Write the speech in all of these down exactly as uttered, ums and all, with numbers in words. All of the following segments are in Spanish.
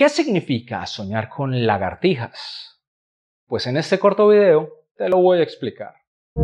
¿Qué significa soñar con lagartijas? Pues en este corto video te lo voy a explicar.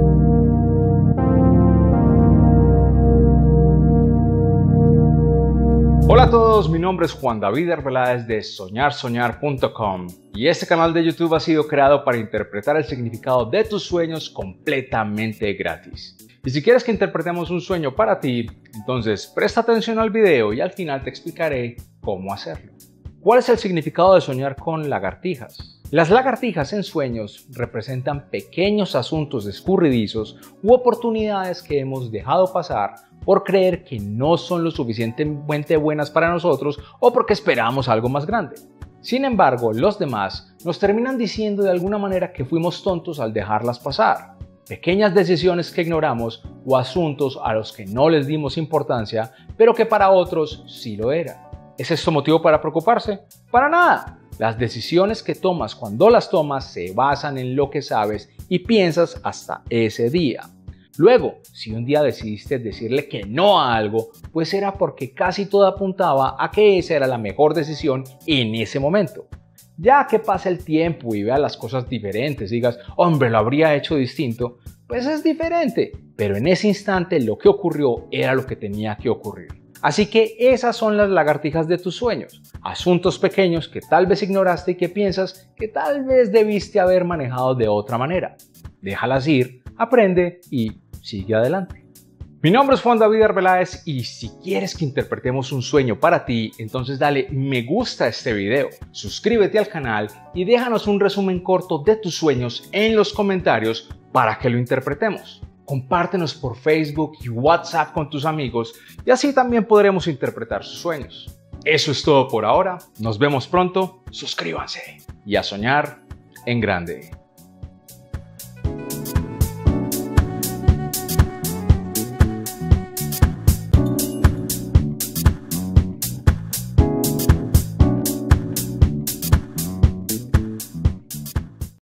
Hola a todos, mi nombre es Juan David Arbeláez de soñar soñar punto com y este canal de YouTube ha sido creado para interpretar el significado de tus sueños completamente gratis. Y si quieres que interpretemos un sueño para ti, entonces presta atención al video y al final te explicaré cómo hacerlo. ¿Cuál es el significado de soñar con lagartijas? Las lagartijas en sueños representan pequeños asuntos escurridizos u oportunidades que hemos dejado pasar por creer que no son lo suficientemente buenas para nosotros o porque esperamos algo más grande. Sin embargo, los demás nos terminan diciendo de alguna manera que fuimos tontos al dejarlas pasar. Pequeñas decisiones que ignoramos o asuntos a los que no les dimos importancia, pero que para otros sí lo eran. ¿Es esto motivo para preocuparse? Para nada. Las decisiones que tomas cuando las tomas se basan en lo que sabes y piensas hasta ese día. Luego, si un día decidiste decirle que no a algo, pues era porque casi todo apuntaba a que esa era la mejor decisión en ese momento. Ya que pase el tiempo y veas las cosas diferentes, digas, hombre, lo habría hecho distinto, pues es diferente. Pero en ese instante lo que ocurrió era lo que tenía que ocurrir. Así que esas son las lagartijas de tus sueños, asuntos pequeños que tal vez ignoraste y que piensas que tal vez debiste haber manejado de otra manera. Déjalas ir, aprende y sigue adelante. Mi nombre es Juan David Arbeláez y si quieres que interpretemos un sueño para ti, entonces dale me gusta a este video, suscríbete al canal y déjanos un resumen corto de tus sueños en los comentarios para que lo interpretemos. Compártenos por Facebook y WhatsApp con tus amigos y así también podremos interpretar sus sueños. Eso es todo por ahora, nos vemos pronto, suscríbanse y a soñar en grande.